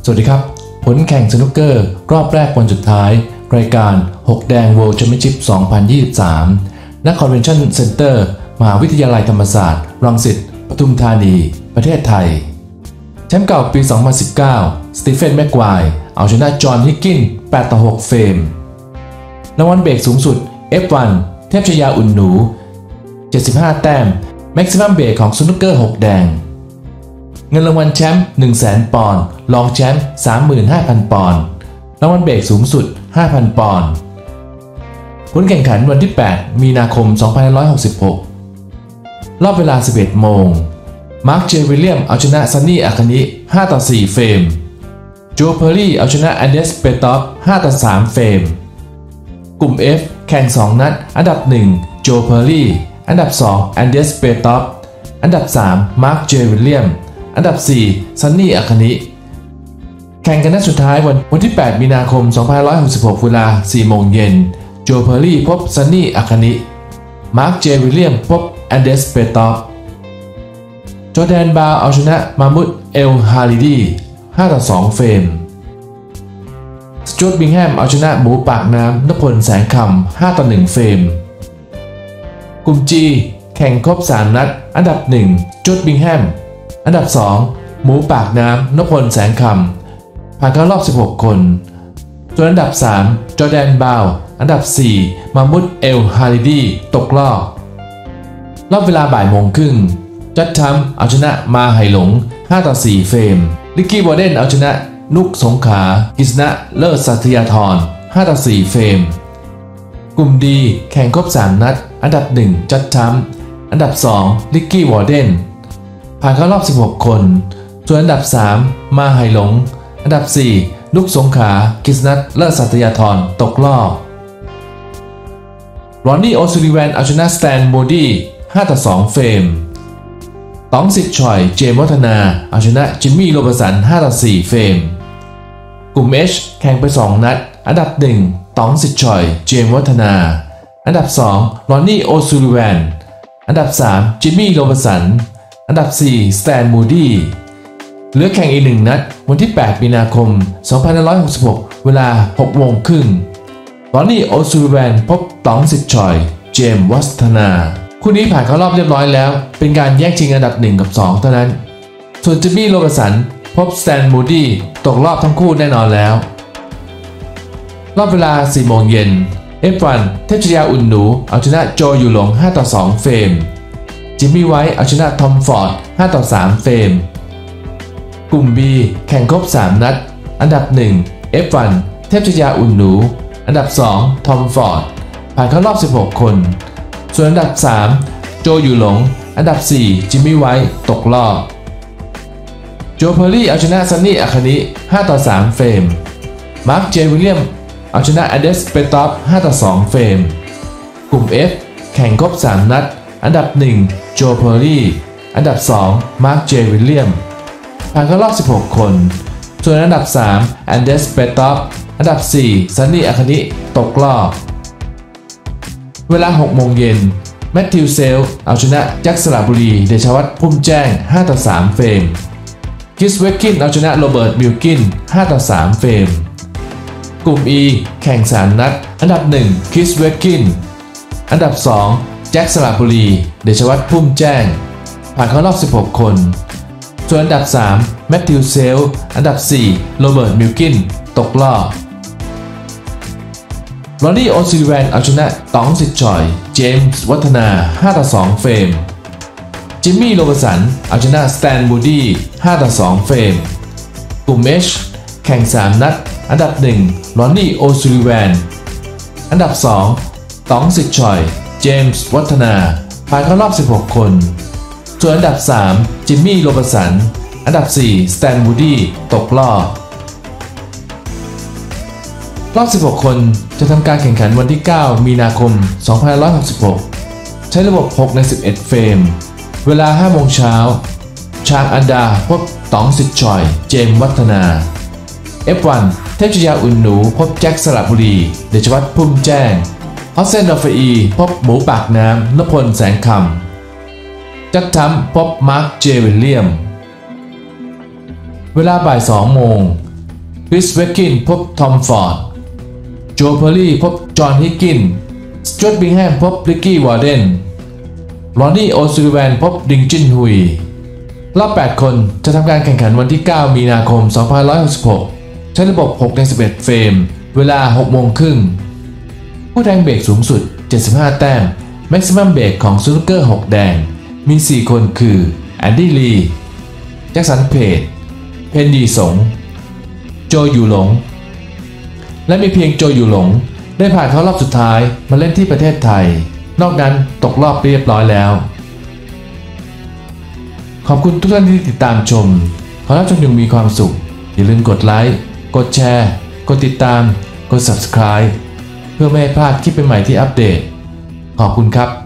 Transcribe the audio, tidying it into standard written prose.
สวัสดีครับผลแข่งสนุกเกอร์รอบแรกวันสุดท้ายรายการ6แดง World Championship 2023 ณ Convention Center มหาวิทยาลัยธรรมศาสตร์รังสิตปทุมธานีประเทศไทยแชมป์เก่าปี 2019 สตีเฟน แม็กไกวร์เอาชนะจอห์น ฮิกกิน 8-6 เฟรมรางวัลเบรกสูงสุด F1 เทพชยาอุ่นหนู 75 แต้ม Maximum เบรกของสนุกเกอร์6แดงเงินรางวัลแชมป์ 100,000 ปอนด์รองแชมป์ 35,000 ปอนด์รางวัลเบรกสูงสุด 5,000 ปอนด์ผลแข่งขันวันที่ 8 มีนาคม 2566 รอบเวลา 11 โมงมาร์ค เจ วิลเลียมเอาชนะซันนี่ อาคานิ 5-4 เฟรมโจ เพอร์รี่เอาชนะแอนเดส เปโตฟ 5-3 เฟรมกลุ่ม F แข่ง 2 นัดอันดับ 1 โจ เพอร์รี่อันดับ 2 แอนเดส เปโตฟอันดับ 3 มาร์ค เจ วิลเลียมอันดับ 4 ซันนี่ อาคานิ แข่งกันนัดสุดท้ายวันที่ 8 มีนาคม 2566 เวลา 4 โมงเย็นโจ เพอร์รี่พบซันนี่ อาคานิ มาร์ค เจ วิลเลียมพบแอนเดส เปโตฟจอร์แดน บาวเอาชนะมามุด เอล ฮาริดี 5-2 เฟรมสจ๊วต บิงแฮมเอาชนะหมูปากน้ำนพพล แสงคำ 5-1 เฟรมกลุ่ม G แข่งครบ 3 นัดอันดับ 1 จ๊วต บิงแฮมอันดับ 2 หมูปากน้ำนพพล แสงคำผ่านเข้ารอบ 16 คนส่วนอันดับ 3 จอร์แดน บาวอันดับ 4 มามุด เอล ฮาริดีตกรอบเวลาบ่ายโมงครึ่งจัดทัมเอาชนะมาไหหลง 5-4 เฟรมลิกกี้ วอร์เดนเอาชนะนุก สงขลากิษณะ เลิศ สัตยาธร 5-4 เฟรมกลุ่ม D แข่งครบ 3 นัดอันดับ 1 จัดทัมอันดับ 2 ลิกกี้ วอร์เดนผ่านเข้ารอบ 16 คนส่วนอันดับ 3 มาไหหลงอันดับ 4 นุก สงขลากิษณะ เลิศ สัตยาธรตกรอบรอนนี่ โอซูลิแวนเอาชนะสแตน โมดี้ 5-2 เฟรมต๋องสิทธิ์ฉ่อย เจมส์ วัฒนาเอาชนะจิมมี่ โรเบอร์สัน 5-4 เฟรมกลุ่ม H แข่งไป 2 นัดอันดับ 1 ต๋องสิทธิ์ฉ่อย เจมส์ วัฒนาอันดับ 2 รอนนี่ โอซูลิแวนอันดับ 3 จิมมี่ โรเบอร์สันอันดับ 4 สแตน มูดี้เหลือแข่งอีก 1 นัดวันที่ 8 มีนาคม 2566 เวลา 6 โมงครึ่งรอนนี่ โอซูลิแวนพบต๋องสิทธิ์ฉ่อย เจมส์ วัฒนาคู่นี้ผ่านเข้ารอบเรียบร้อยแล้วเป็นการแย่งชิงอันดับ 1 กับ 2 เท่านั้นส่วนจิมมี่ โรเบอร์สันพบสแตน มูดี้ตกรอบทั้งคู่แน่นอนแล้วรอบเวลา 4 โมงเย็น F1 เทพชยาอุ่นหนูเอาชนะโจ อยู่หลง 5-2 เฟรมจิมมี่ ไวท์เอาชนะทอม ฟอร์ด 5-3 เฟรมกลุ่ม B แข่งครบ 3 นัดอันดับ 1 F1 เทพชยาอุ่นหนูอันดับ 2 ทอม ฟอร์ดผ่านเข้ารอบ 16 คนส่วนอันดับ 3 โจ อยู่หลงอันดับ 4 จิมมี่ ไวท์ตกรอบโจ เพอร์รี่เอาชนะซันนี่ อาคานิ 5-3 เฟรมมาร์ค เจ วิลเลียมเอาชนะแอนเดส เปโตฟ 5-2 เฟรมกลุ่ม F แข่งครบ 3 นัดอันดับ 1 โจ เพอร์รี่อันดับ 2 มาร์ค เจ วิลเลียมผ่านเข้ารอบ 16 คนส่วนอันดับ 3 แอนเดส เปโตฟอันดับ 4 ซันนี่ อาคานิตกรอบเวลา 6 โมงเย็นแมทธิว เซลเอาชนะแจ็ค สระบุรี เดชวัฒน์ พุ่มแจ้ง 5-3 เฟรมคริส เวกกินเอาชนะโรเบิร์ต มิลกิน 5-3 เฟรมกลุ่ม E แข่ง 3 นัดอันดับ 1 คริส เวกกินอันดับ 2 แจ็ค สระบุรี เดชวัฒน์ พุ่มแจ้งผ่านเข้ารอบ 16 คนส่วนอันดับ 3 แมทธิว เซลอันดับ 4 โรเบิร์ต มิลกินตกรอบรอนนี่ โอซูลิแวนเอาชนะต๋องสิทธิ์ฉ่อย เจมส์ วัฒนา 5-2 เฟรมจิมมี่ โรเบอร์สันเอาชนะสแตน มูดี้ 5-2 เฟรมกลุ่ม H แข่ง 3 นัดอันดับ 1 รอนนี่ โอซูลิแวนอันดับ 2 ต๋องสิทธิ์ฉ่อย เจมส์ วัฒนาผ่านเข้ารอบ 16 คนส่วนอันดับ 3 จิมมี่ โรเบอร์สันอันดับ 4 สแตน มูดี้ตกรอบรอบ 16 คนจะทำการแข่งขันวันที่ 9 มีนาคม 2566 ใช้ระบบ 6 ใน 11 เฟรมเวลา 5 โมงเช้าชางอันดาพบต๋องสิทธิ์ฉ่อย เจมส์ วัฒนา F1 เทพชยาอุ่นหนูพบแจ็ค สระบุรี เดชวัฒน์ พุ่มแจ้งฮอสเซน ดอฟอีพบหมูปากน้ำนพพล แสงคำจัดทัมพบมาร์ค เจ วิลเลียมเวลาบ่าย 2 โมงคริสเวกกินพบทอมฟอร์ดโจเพอร์รี่พบจอห์นฮิกกินสจวตบิงแฮมพบริกกี้วอร์เดนรอนนี่โอซูลิแวนพบดิงจินฮุยรอบ 8 คนจะทำการแข่งขันวันที่ 9 มีนาคม 2566 ใช้ระบบ 6 ใน 11 เฟรม เวลา 6 โมงครึ่ง ผู้แทงเบรกสูงสุด 75 แต้ม Maximum เบรกของสนุกเกอร์ 6 แดง มี 4 คนคือแอนดี้ลีแจ็คสันเพจเพนดีสงโจอยู่หลงและมีเพียงโจอยู่หลงได้ผ่านเข้ารอบสุดท้ายมาเล่นที่ประเทศไทยนอกนั้นตกรอบเรียบร้อยแล้วขอบคุณทุกท่านที่ติดตามชมขอรับชมอย่างมีความสุขอย่าลืมกดไลค์กดแชร์กดติดตามกด Subscribe เพื่อไม่ให้พลาดคลิปใหม่ๆที่อัปเดตขอบคุณครับ